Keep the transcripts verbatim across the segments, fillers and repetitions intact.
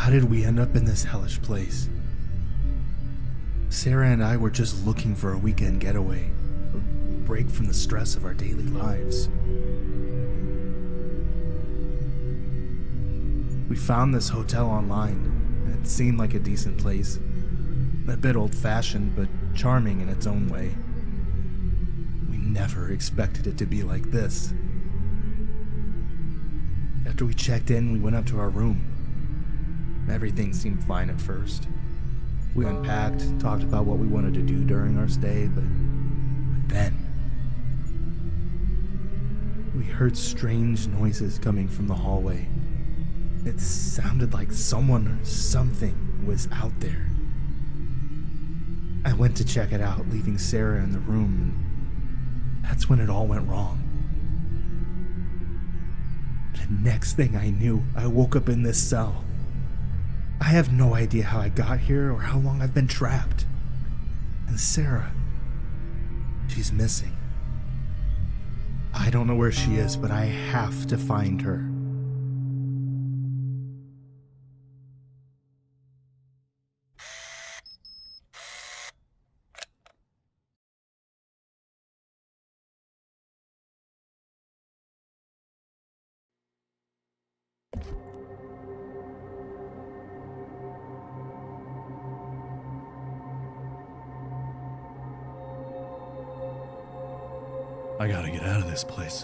How did we end up in this hellish place? Sarah and I were just looking for a weekend getaway, a break from the stress of our daily lives. We found this hotel online. It seemed like a decent place. A bit old-fashioned, but charming in its own way. We never expected it to be like this. After we checked in, we went up to our room. Everything seemed fine at first. We unpacked, talked about what we wanted to do during our stay, but, but then we heard strange noises coming from the hallway. It sounded like someone or something was out there. I went to check it out, leaving Sarah in the room, and that's when it all went wrong. The next thing I knew, I woke up in this cell. I have no idea how I got here or how long I've been trapped. And Sarah, she's missing. I don't know where she is, but I have to find her. I gotta get out of this place.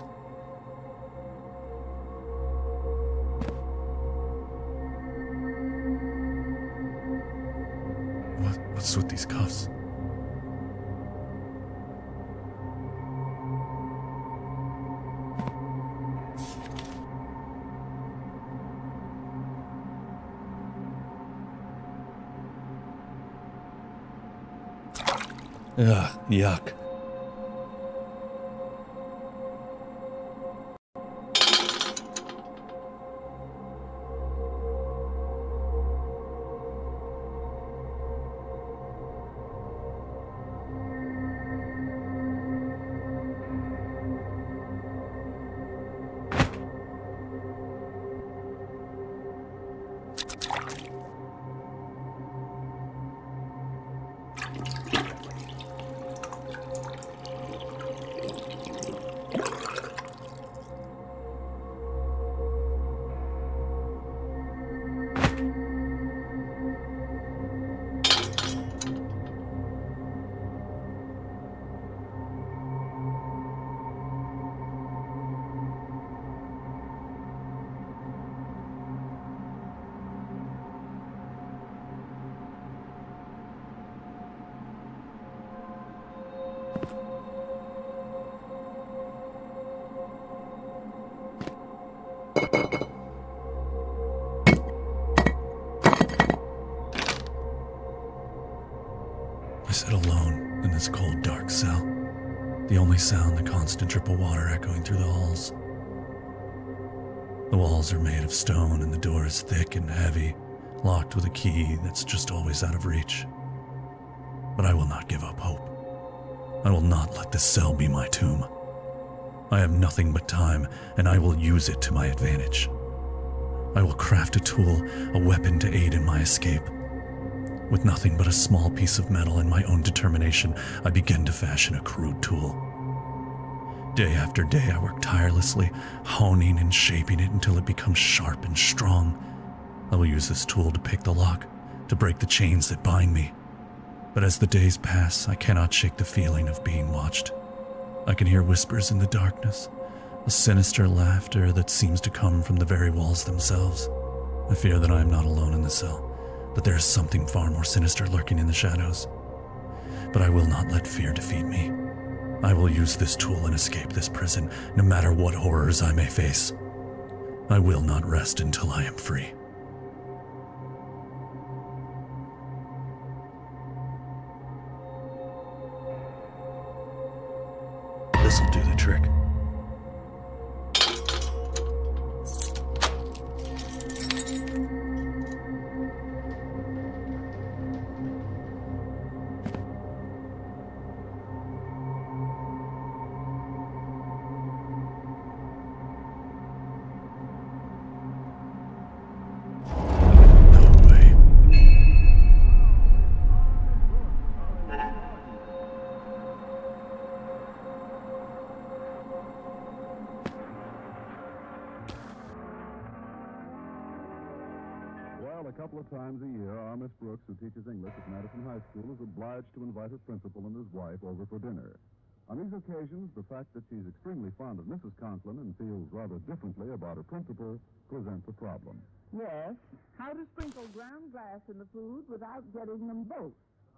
What, what's with these cuffs? Ugh, yuck. I sit alone in this cold, dark cell, the only sound the constant drip of water echoing through the halls. The walls are made of stone and the door is thick and heavy, locked with a key that's just always out of reach. But I will not give up hope. I will not let this cell be my tomb. I have nothing but time, and I will use it to my advantage. I will craft a tool, a weapon to aid in my escape. With nothing but a small piece of metal and my own determination, I begin to fashion a crude tool. Day after day, I work tirelessly, honing and shaping it until it becomes sharp and strong. I will use this tool to pick the lock, to break the chains that bind me. But as the days pass, I cannot shake the feeling of being watched. I can hear whispers in the darkness, a sinister laughter that seems to come from the very walls themselves. I fear that I am not alone in the cell, but there is something far more sinister lurking in the shadows. But I will not let fear defeat me. I will use this tool and escape this prison, no matter what horrors I may face. I will not rest until I am free. This'll do the trick. Well, a couple of times a year, our Miss Brooks, who teaches English at Madison High School, is obliged to invite her principal and his wife over for dinner. On these occasions, the fact that she's extremely fond of Missus Conklin and feels rather differently about her principal presents a problem. Yes. How to sprinkle ground glass in the food without getting them both.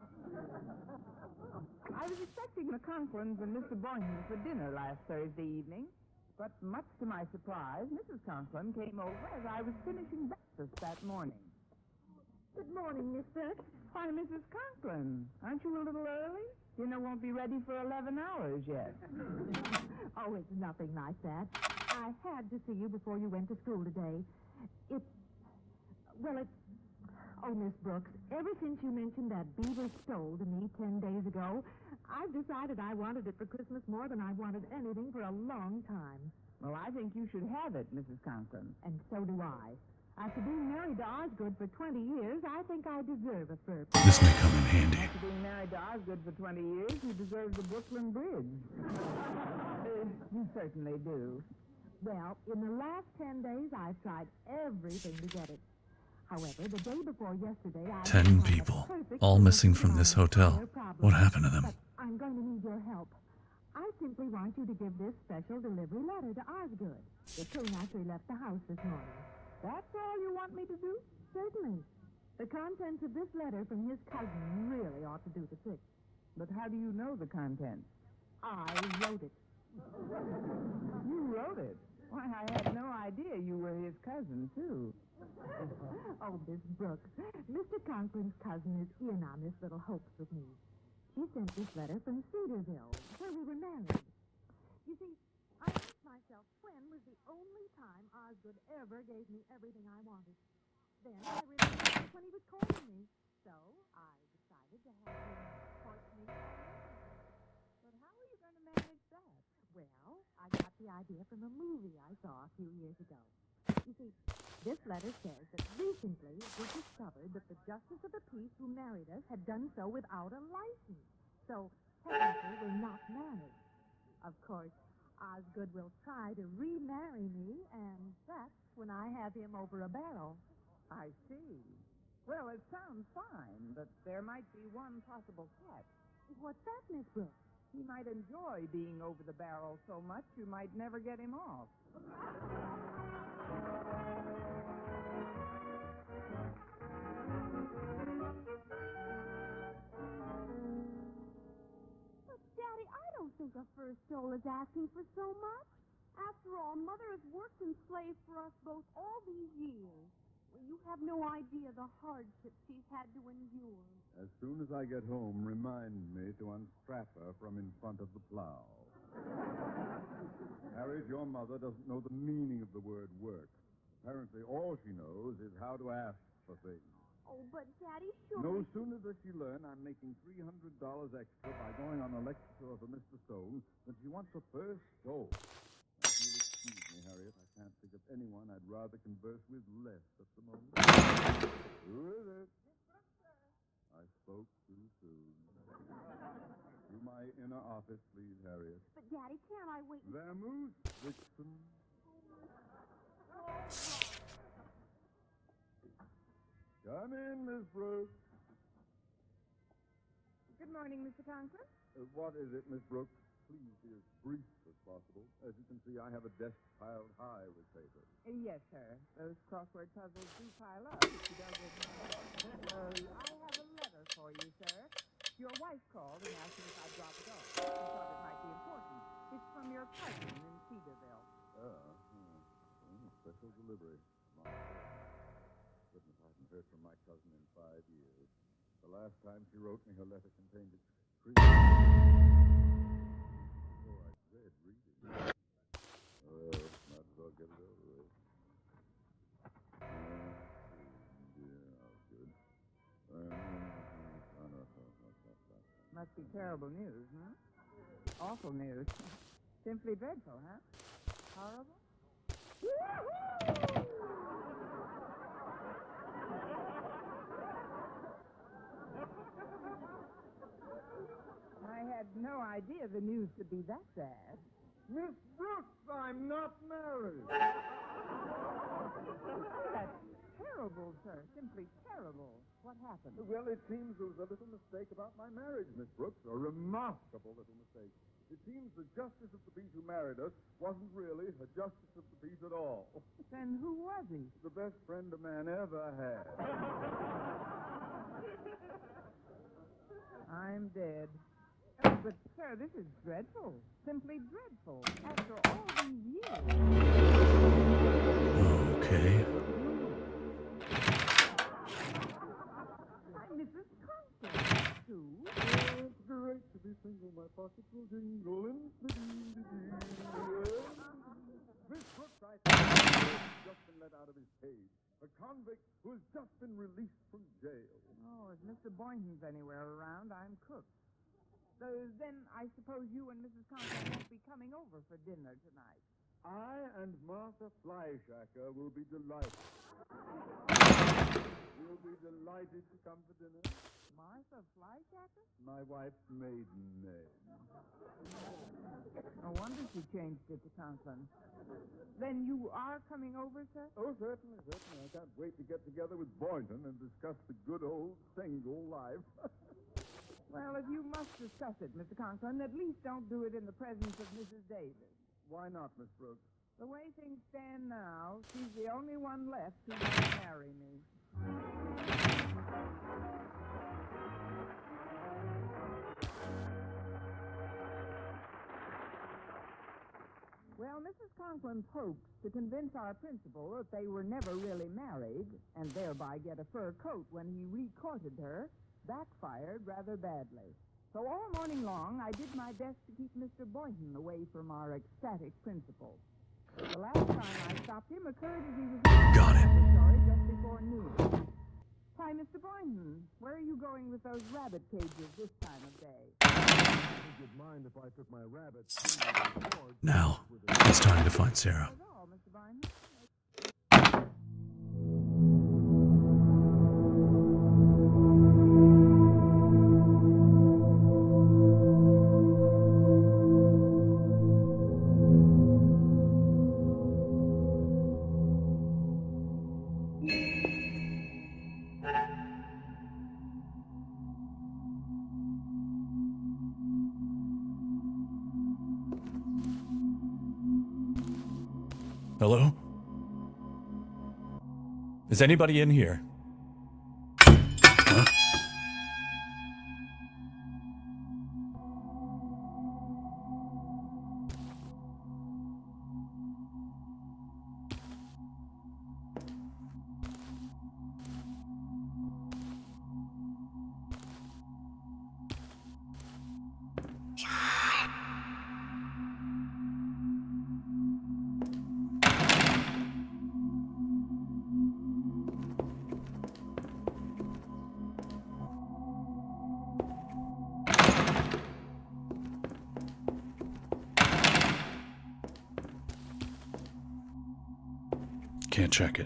I was expecting the Conklins and Mister Boynton for dinner last Thursday evening, but much to my surprise, Missus Conklin came over as I was finishing breakfast that morning. Good morning, Miss Brooks. Why, Missus Conklin, aren't you a little early? Dinner won't be ready for eleven hours yet. Oh, it's nothing like that. I had to see you before you went to school today. It, well, it, oh, Miss Brooks, ever since you mentioned that beaver stole to me ten days ago, I've decided I wanted it for Christmas more than I wanted anything for a long time. Well, I think you should have it, Missus Conklin. And so do I. After being married to Osgood for twenty years, I think I deserve a fur. This may come in handy. After being married to Osgood for twenty years, you deserve the Brooklyn Bridge. uh, you certainly do. Well, in the last ten days, I've tried everything to get it. However, the day before yesterday, I... Ten people, all missing from this hotel. What happened to them? But I'm going to need your help. I simply want you to give this special delivery letter to Osgood. It came after he left the house this morning. That's all you want me to do? Certainly. The contents of this letter from his cousin really ought to do the trick. But how do you know the contents? I wrote it. You wrote it? Why, I had no idea you were his cousin, too. Oh, Miss Brooks, Mister Conklin's cousin is in on this little hoax with me. She sent this letter from Cedarville, where we were married. You see, I asked myself when was the only time Osgood ever gave me everything I wanted. Then I realized it when he was courting me. So I decided to have him court me. But how are you going to manage that? Well, I got the idea from a movie I saw a few years ago. You see, this letter says that recently it was discovered that the Justice of the Peace who married us had done so without a license. So, technically, we're not married. Of course, Osgood will try to remarry me, and that's when I have him over a barrel. I see. Well, it sounds fine, but there might be one possible catch. What's that, Miss Brooks? He might enjoy being over the barrel so much you might never get him off. But, Daddy, I don't think a fur stole is asking for so much. After all, Mother has worked and slaved for us both all these years. Well, you have no idea the hardships she's had to endure. As soon as I get home, remind me to unstrap her from in front of the plow. Harriet, your mother doesn't know the meaning of the word work. Apparently, all she knows is how to ask for things. Oh, but, Daddy, sure. No sooner does she learn I'm making three hundred dollars extra by going on a lecture tour for Mister Stone than she wants her first stole. Now, if you'll excuse me, Harriet, I can't think of anyone I'd rather converse with less at the moment. Who is it? I spoke too soon. To my inner office, please, Harriet. But, Daddy, can't I wait? Vamoose, Vixen. Come in, Miss Brooks. Good morning, Mister Conklin. Uh, what is it, Miss Brooks? Please be as brief as possible. As you can see, I have a desk piled high with papers. Uh, yes, sir. Those crossword puzzles do pile up if you don't get them. Uh, I have a letter for you, sir. Your wife called and asked me if I'd drop it off. She thought it might be important. It's from your cousin in Cedarville. Ah, hmm. Oh, special delivery. My goodness, I haven't heard from my cousin in five years. The last time she wrote me, her letter contained extreme... Oh, I dread reading. Well, might as well get it over with. Uh, yeah, Osgood. Must be terrible news, huh? Awful news. Simply dreadful, huh? Horrible? I had no idea the news could be that sad. Miss Brooks, I'm not married. That's terrible, sir. Simply terrible. What happened? Well, it seems there was a little mistake about my marriage, Miss Brooks. A remarkable little mistake. It seems the justice of the peace who married us wasn't really a justice of the peace at all. Then who was he? The best friend a man ever had. I'm dead. Oh, but, sir, this is dreadful. Simply dreadful. After all these years. Okay. I'm Missus Conklin, too. Oh, it's great to be single. My pockets will jingle in the dee-dee-dee. Miss Brooks, I think he's just been let out of his cage. A convict who has just been released from jail. Oh, if Mister Boynton's anywhere around, I'm cooked. So then I suppose you and Missus Conklin won't be coming over for dinner tonight. I and Martha Flyshacker will be delighted. We'll be delighted to come for dinner. Martha Flyshacker? My wife's maiden name. No wonder she changed it to Conklin. Then you are coming over, sir? Oh, certainly, certainly. I can't wait to get together with Boynton and discuss the good old single life. Well, if you must discuss it, Mister Conklin, at least don't do it in the presence of Missus Davis. Why not, Miss Brooks? The way things stand now, she's the only one left who won't marry me. Well, Missus Conklin's hopes to convince our principal that they were never really married, and thereby get a fur coat when he re-courted her, backfired rather badly. So all morning long, I did my best to keep Mister Boynton away from our ecstatic principal. The last time I stopped him occurred as he was in Got it. the laboratory just before noon. Why, Mister Boynton, where are you going with those rabbit cages this time of day? I think you'd mind if I took my rabbit. Now, it's time to find Sarah. That's all, Mister Boynton. Hello? Is anybody in here? Huh? Can't check it.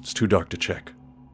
It's too dark to check.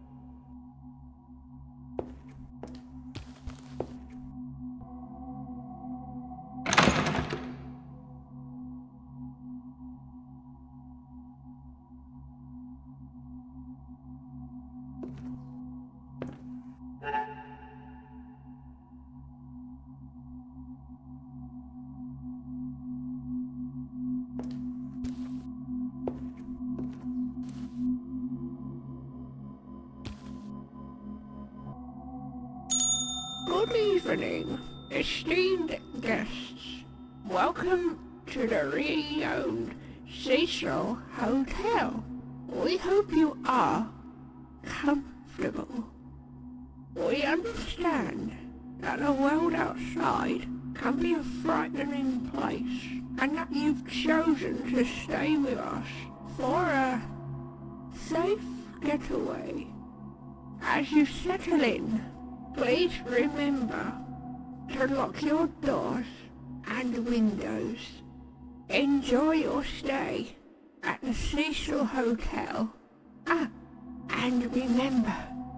Good evening, esteemed guests. Welcome to the really owned Cecil Hotel. We hope you are comfortable. We understand that the world outside can be a frightening place, and that you've chosen to stay with us for a safe getaway. As you settle in, please remember to lock your doors and windows. Enjoy your stay at the Cecil Hotel. Ah, and remember,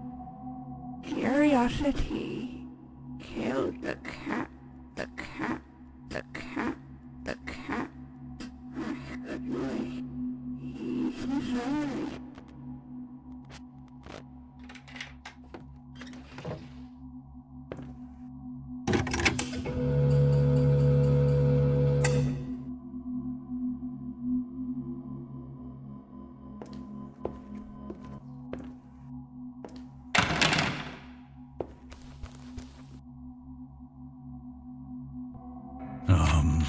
curiosity killed the cat, the cat, the cat, the cat. Good night. He's sorry. Um...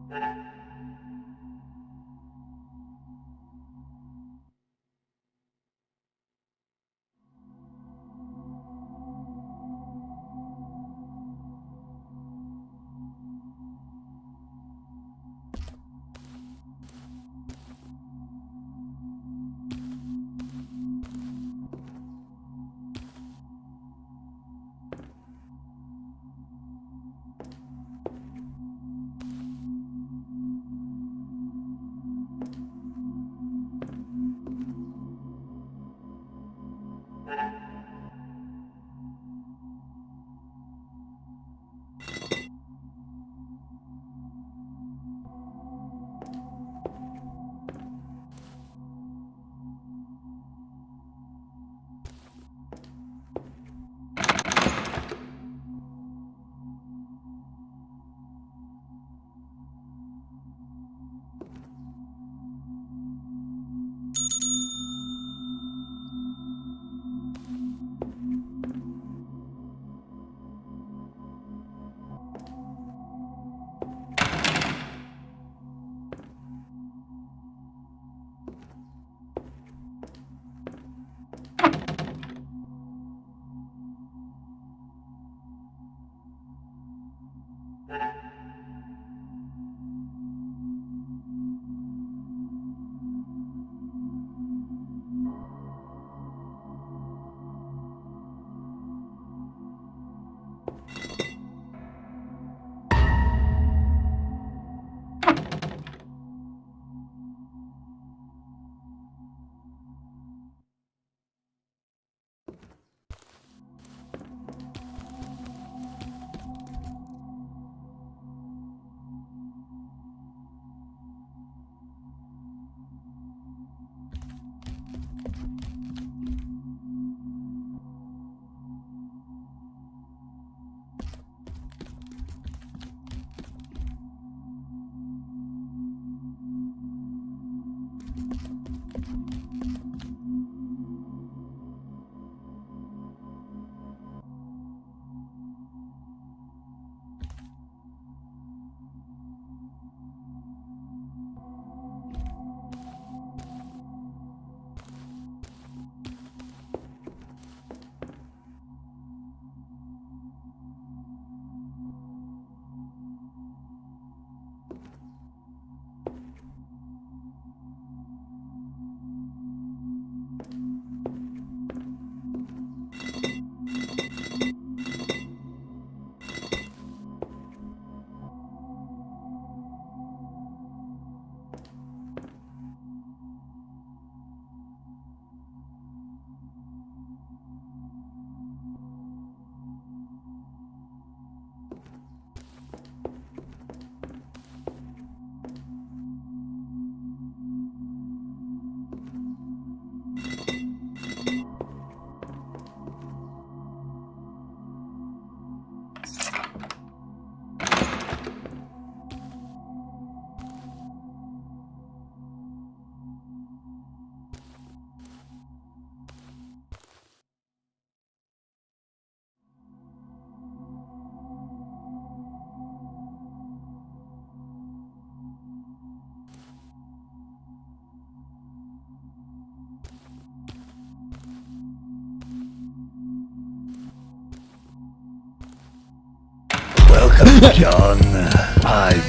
Welcome, John. I've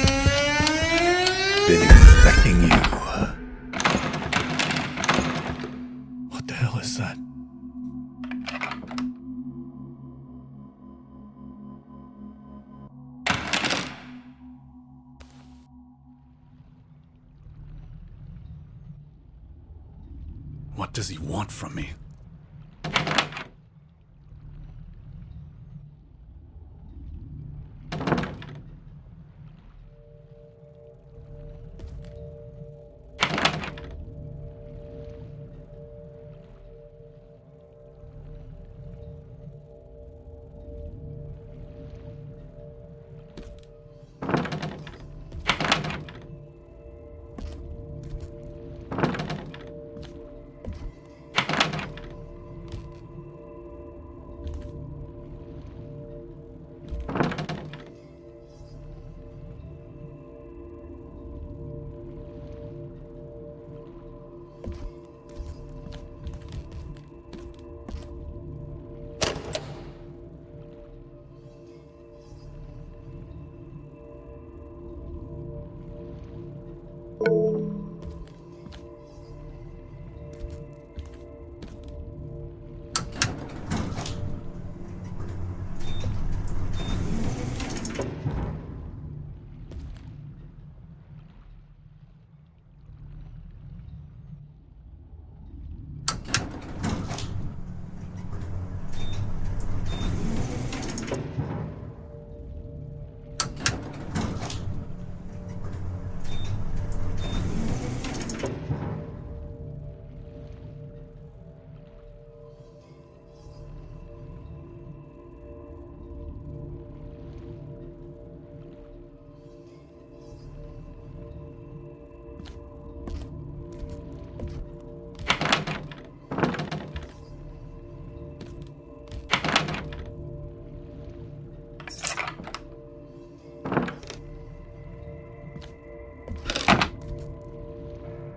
been expecting you. What the hell is that? What does he want from me?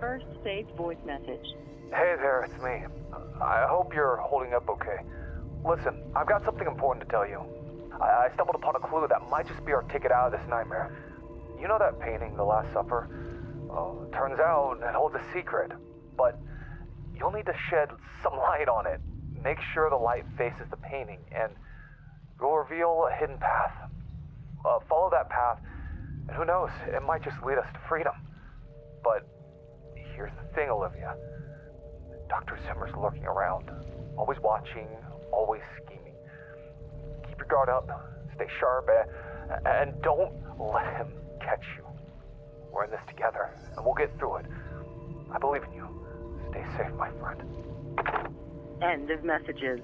first saved voice message. Hey there, it's me. I hope you're holding up okay. Listen, I've got something important to tell you. I, I stumbled upon a clue that might just be our ticket out of this nightmare. You know that painting, The Last Supper? Well, it turns out it holds a secret, but you'll need to shed some light on it. Make sure the light faces the painting, and you'll reveal a hidden path. Uh, follow that path, and who knows, it might just lead us to freedom. But here's the thing, Olivia. Doctor Zimmer's lurking around, always watching, always scheming. Keep your guard up, stay sharp, and, and don't let him catch you. We're in this together, and we'll get through it. I believe in you. Stay safe, my friend. End of messages.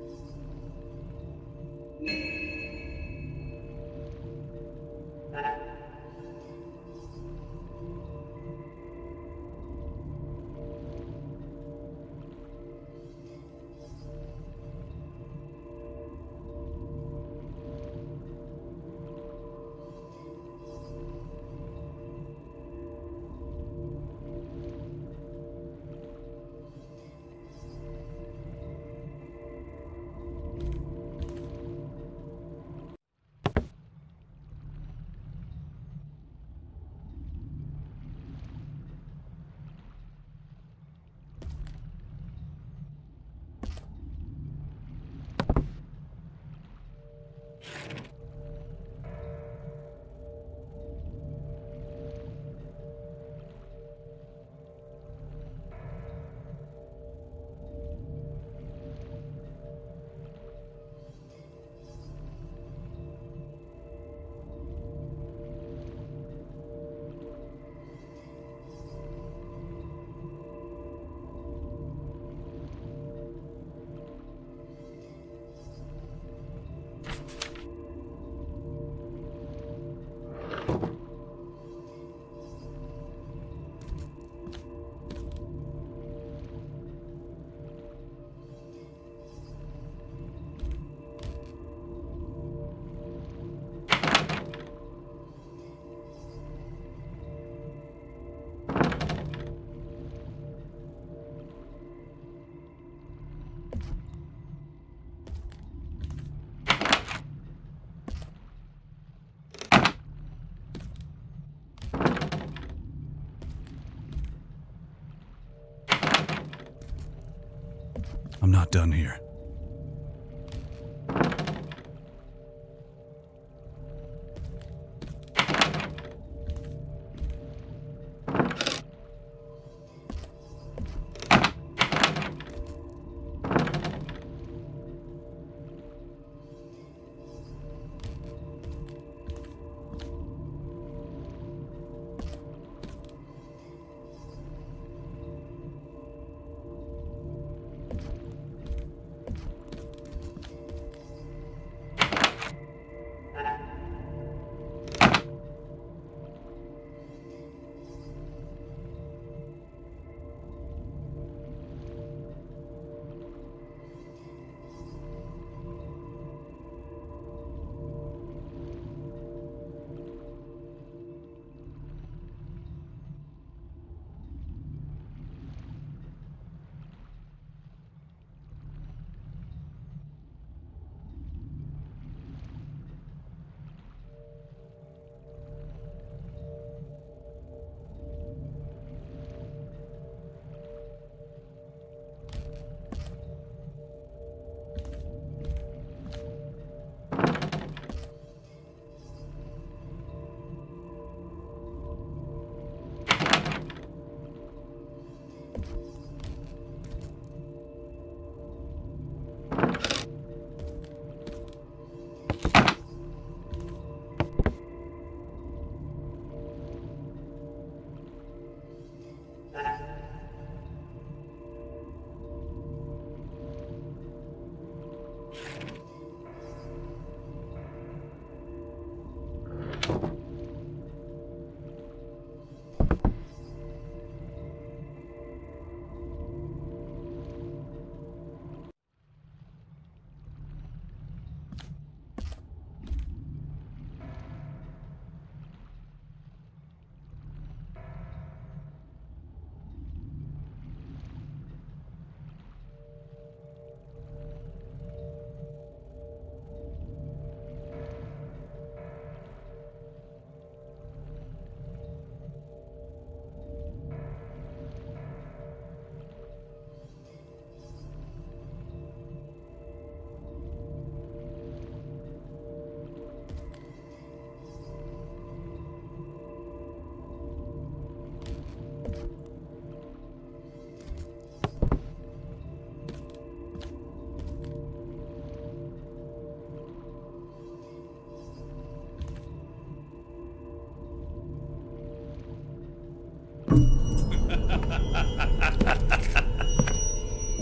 I'm not done here.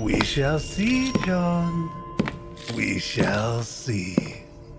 We shall see, John. We shall see.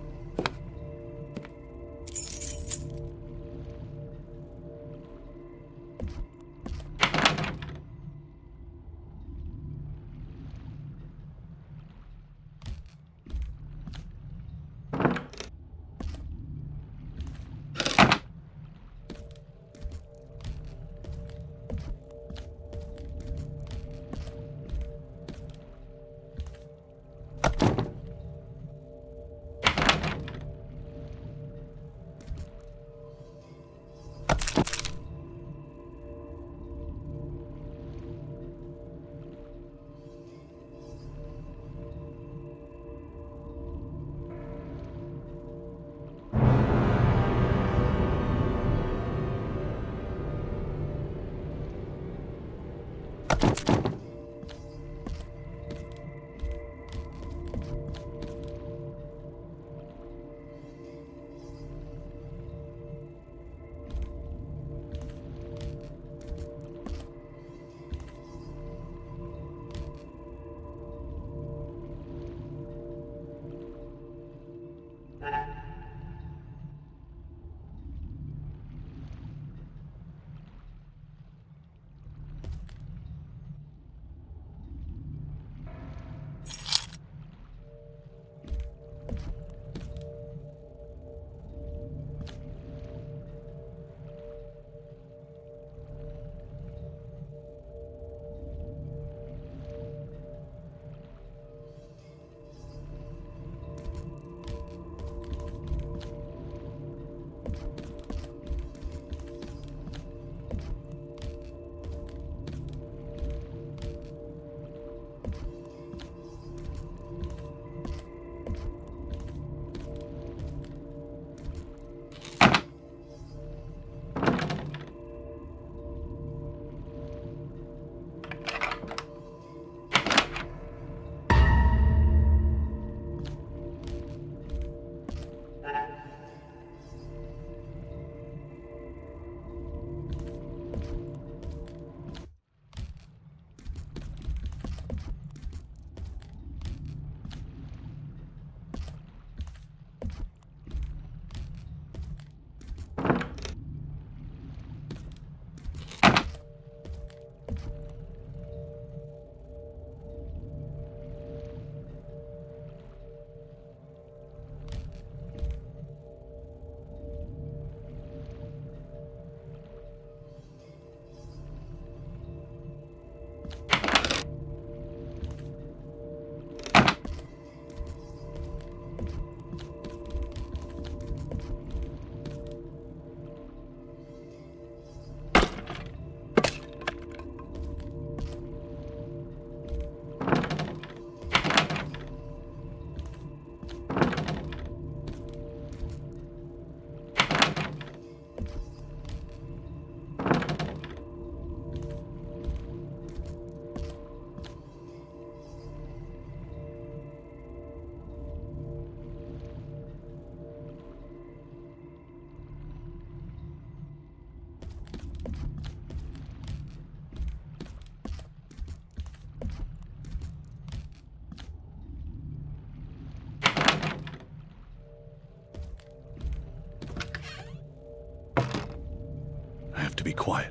I have to be quiet.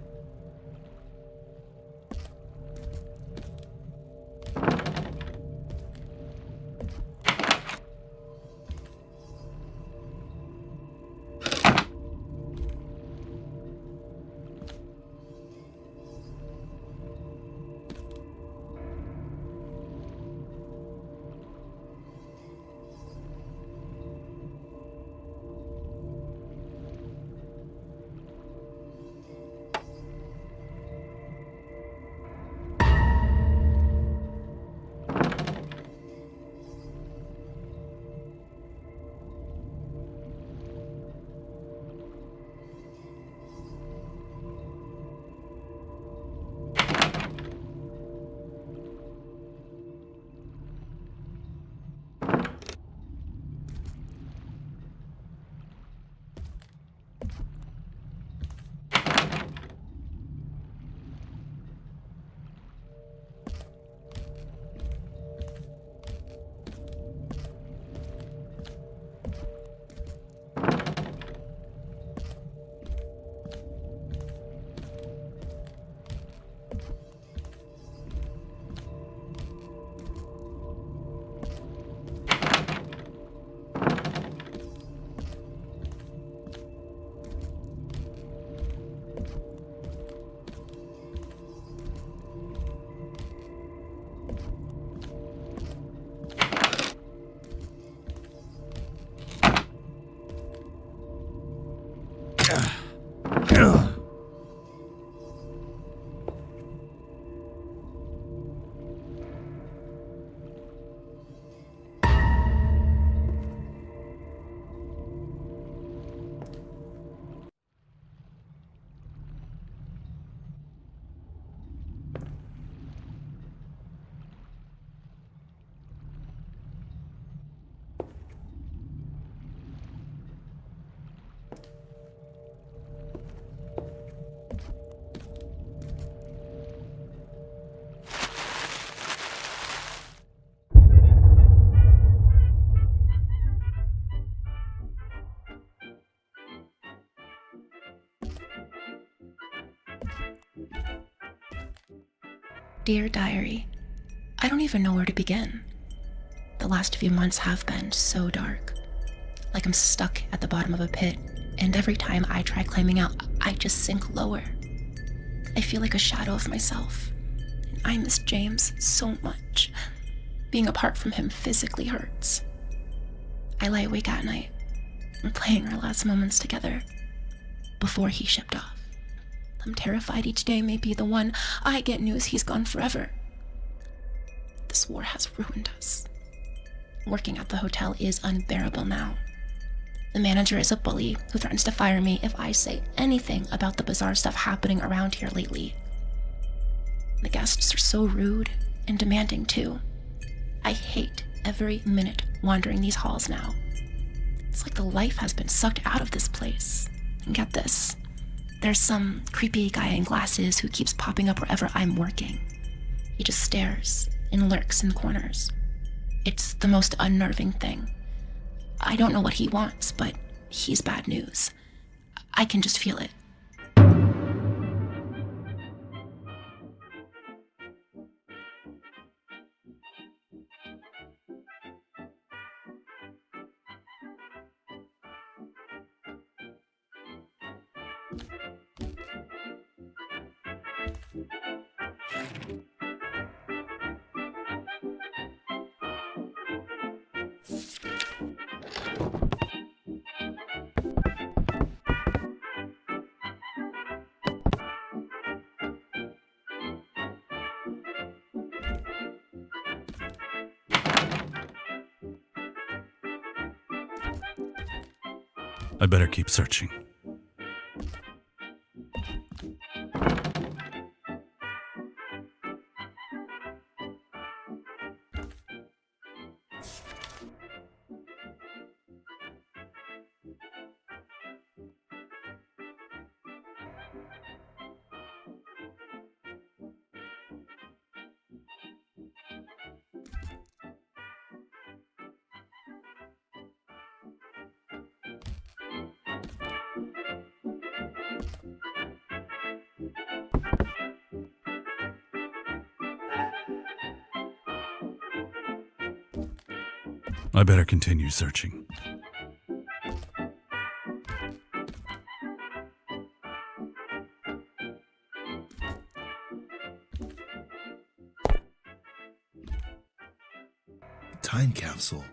Dear Diary, I don't even know where to begin. The last few months have been so dark. Like I'm stuck at the bottom of a pit, and every time I try climbing out, I just sink lower. I feel like a shadow of myself, and I miss James so much. Being apart from him physically hurts. I lie awake at night, replaying our last moments together, before he shipped off. I'm terrified each day may be the one I get news he's gone forever. This war has ruined us. Working at the hotel is unbearable now. The manager is a bully who threatens to fire me if I say anything about the bizarre stuff happening around here lately. The guests are so rude and demanding too. I hate every minute wandering these halls now. It's like the life has been sucked out of this place. And get this. There's some creepy guy in glasses who keeps popping up wherever I'm working. He just stares and lurks in corners. It's the most unnerving thing. I don't know what he wants, but he's bad news. I can just feel it. I better keep searching. I better continue searching. Time capsule.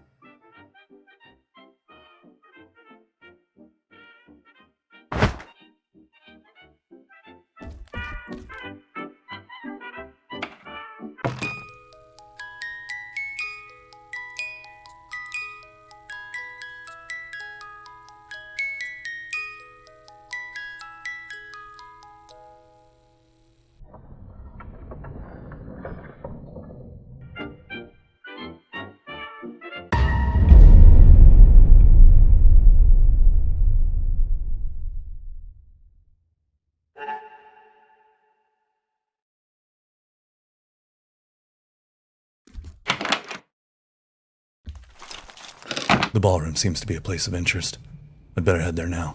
The ballroom seems to be a place of interest. I'd better head there now.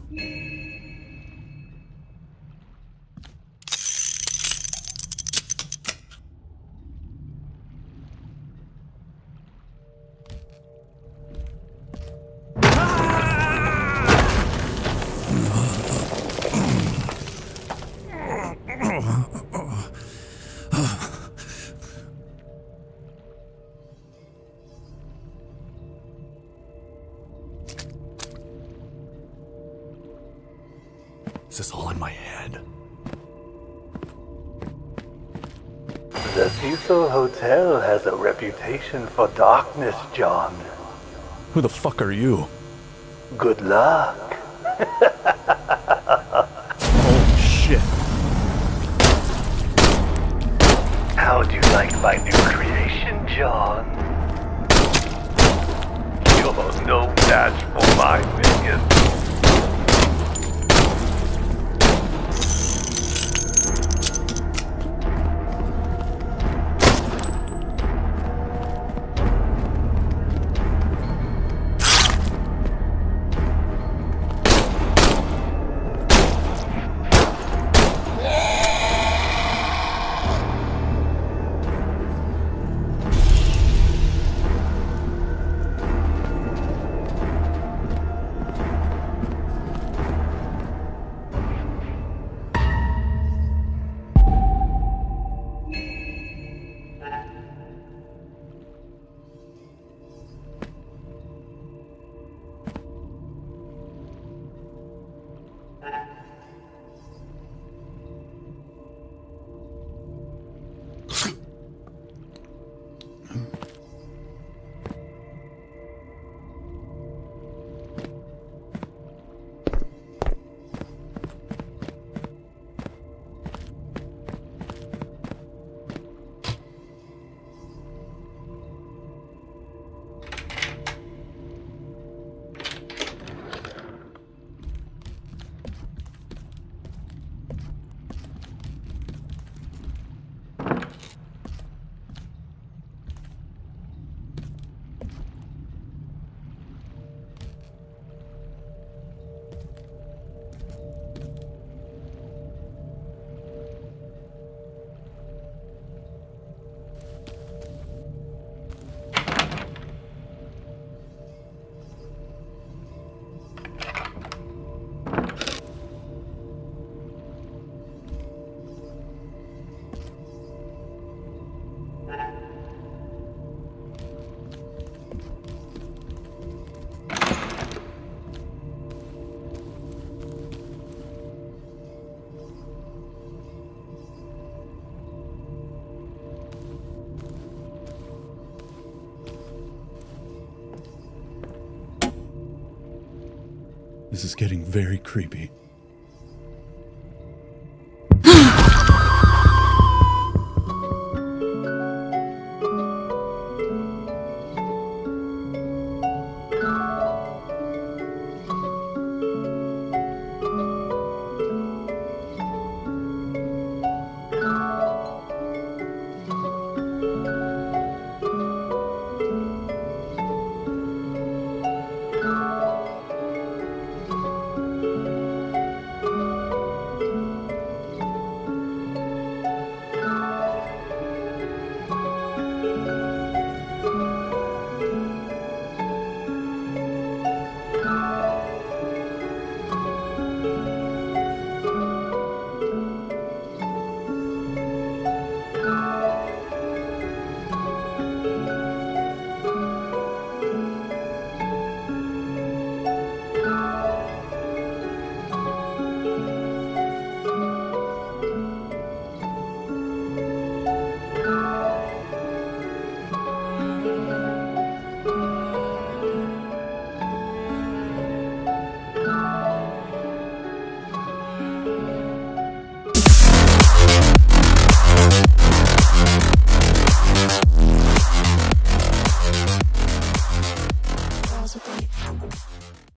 Is this all in my head? The Cecil Hotel has a reputation for darkness, John. Who the fuck are you? Good luck. Oh shit. How'd you like my new creation, John? You're no match for my minions. This is getting very creepy.